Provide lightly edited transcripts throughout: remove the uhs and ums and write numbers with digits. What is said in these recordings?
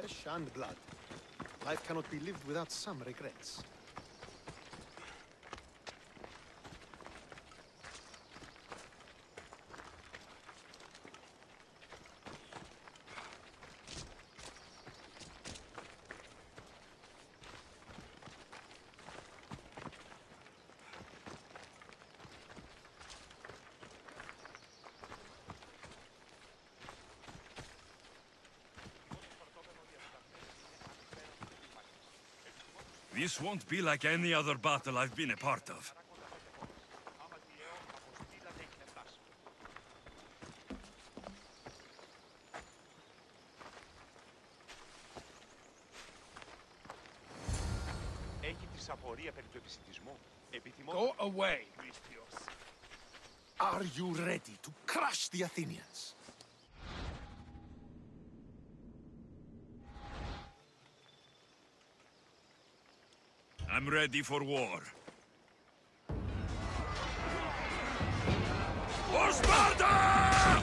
flesh and blood. Life cannot be lived without some regrets. This won't be like any other battle I've been a part of. Go away, Misthios. Are you ready to crush the Athenians? I'm ready for war. For Sparta!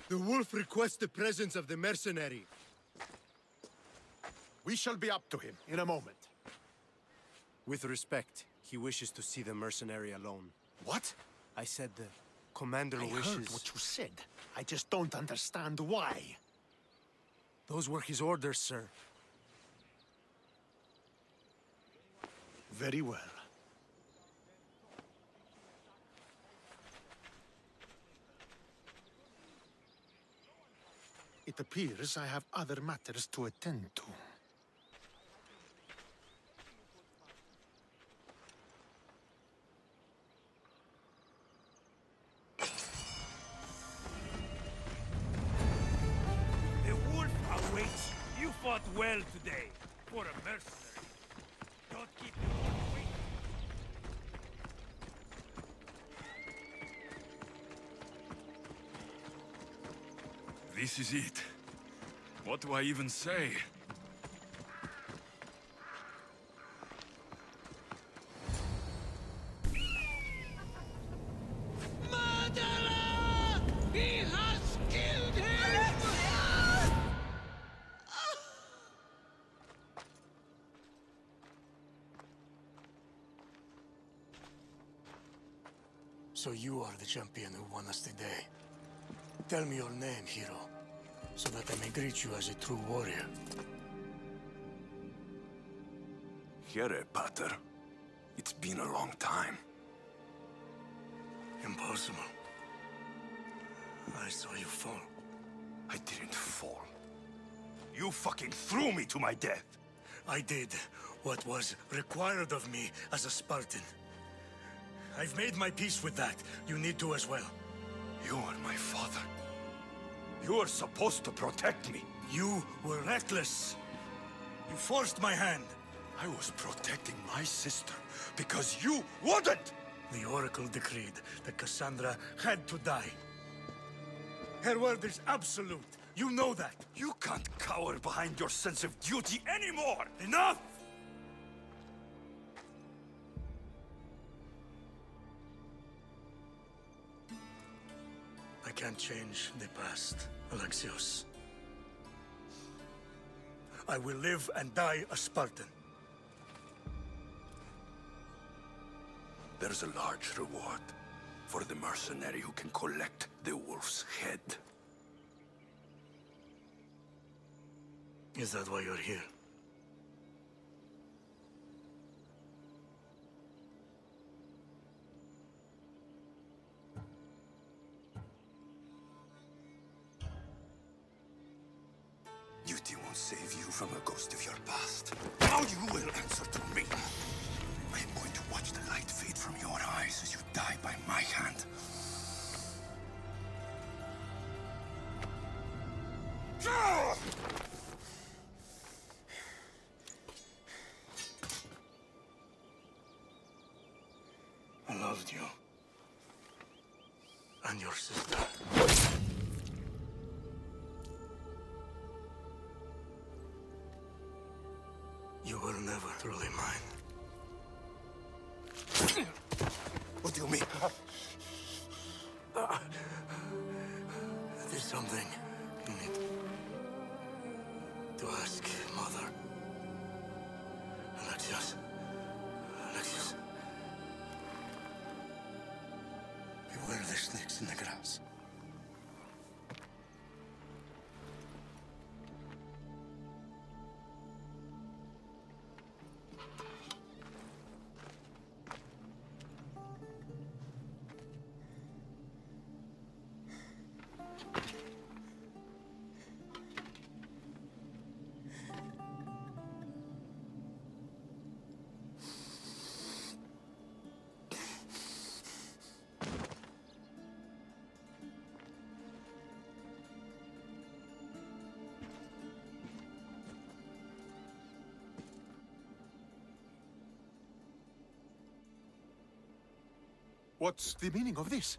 The wolf requests the presence of the mercenary. We shall be up to him in a moment. With respect, he wishes to see the mercenary alone. What? I said the commander I wishes... heard what you said. I just don't understand why. Those were his orders, sir. Very well. It appears I have other matters to attend to. The wolf awaits. You fought well today. For a mercenary. Don't keep the wolf waiting. This is it. What do I even say? Murderer! He has killed him! So you are the champion who won us today. Tell me your name, hero, so that I may greet you as a true warrior. Here, Pater. It's been a long time. Impossible. I saw you fall. I didn't fall. You fucking threw me to my death! I did what was required of me as a Spartan. I've made my peace with that. You need to as well. You are my father. You are supposed to protect me. You were reckless. You forced my hand. I was protecting my sister because you wouldn't! The Oracle decreed that Cassandra had to die. Her word is absolute. You know that. You can't cower behind your sense of duty anymore! Enough! I can't change the past, Alexios. I will live and die a Spartan. There's a large reward for the mercenary who can collect the wolf's head. Is that why you're here? Duty won't save you from a ghost of your past. Now you will answer to me. I am going to watch the light fade from your eyes as you die by my hand. I loved you. And your sister. You were never truly mine. What do you mean? There's something you need to ask, Mother. Alexios. Alexios. Beware the snakes in the grass. What's the meaning of this?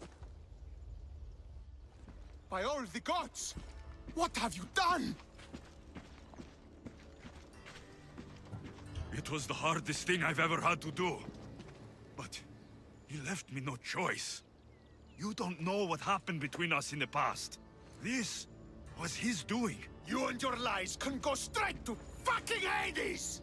By all the gods! What have you done? It was the hardest thing I've ever had to do. But you left me no choice. You don't know what happened between us in the past. This was his doing. You and your lies can go straight to fucking Hades!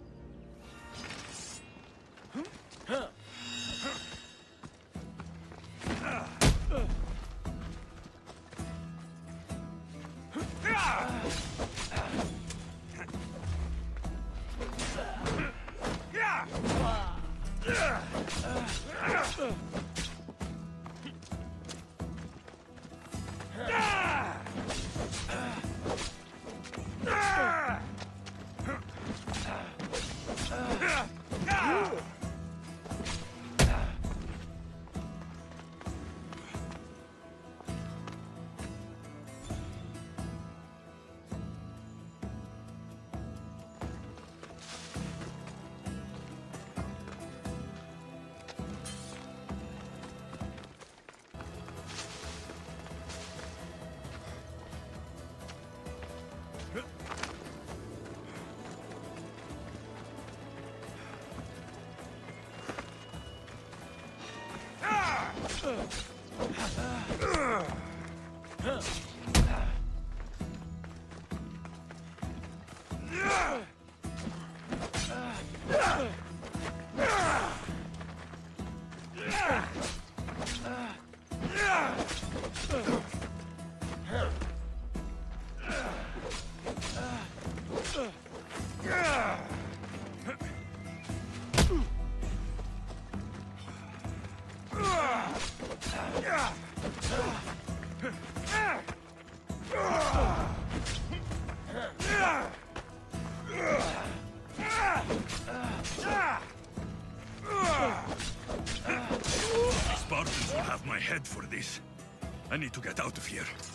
Spartans will have my head for this. I need to get out of here.